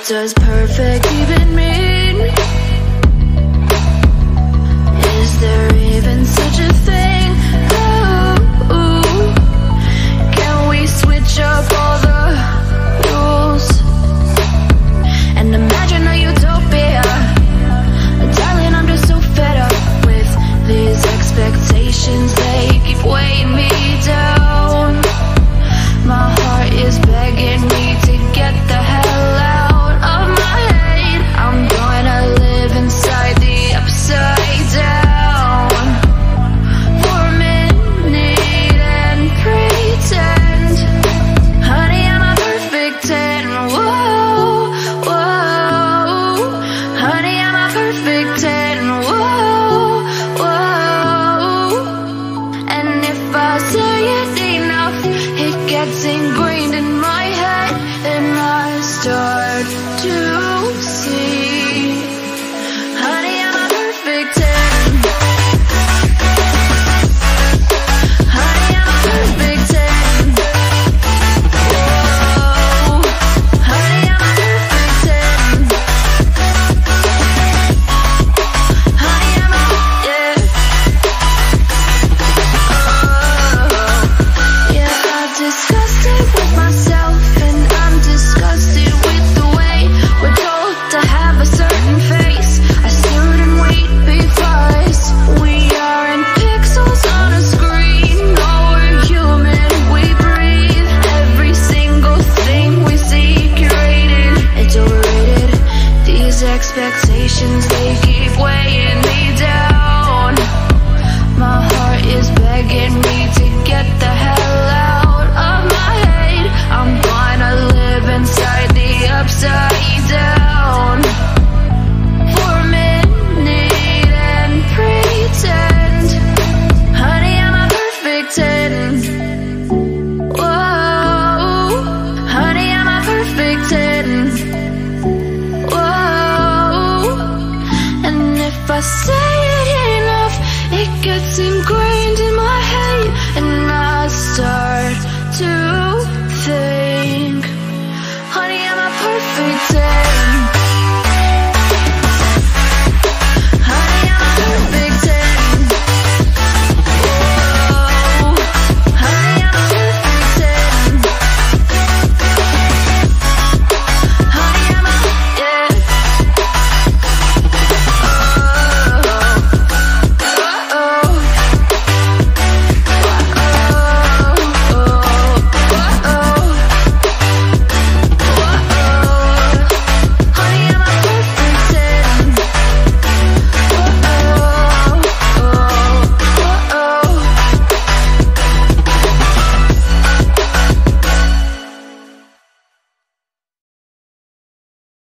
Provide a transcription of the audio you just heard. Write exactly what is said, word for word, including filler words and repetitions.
does perfect even mean? Is there even such a thing? Ooh, can we switch up all the rules and imagine a utopia? Darling, I'm just so fed up with these expectations. They keep weighing me down. My heart is begging me to get the hell out of my head. I'm gonna live inside the upside down for a minute and pretend, honey, I'm a perfect ten. Whoa, whoa, honey, I'm a perfect ten. Whoa, whoa, and if I say it enough, it gets ingrained in my head, and I start to see, honey, I'm a perfect ten. Honey, I'm a perfect ten. Whoa, honey, I'm a perfect ten. Honey, I'm a, yeah. Oh, yeah, I've discussed it with myself, and I'm disgusted with the way we're told to have a certain face. I stood and wait because we aren't pixels on a screen. No, we're human, we breathe. Every single thing we see curated, it's overrated. These expectations, they keep weighing me down. My heart is begging me to get the hell out of my head. I'm gonna live inside the upside down for a minute and pretend, honey, I'm a perfect ten. Whoa, honey, I'm a perfect ten. Whoa, and if I say it enough, it gets ingrained in my head, and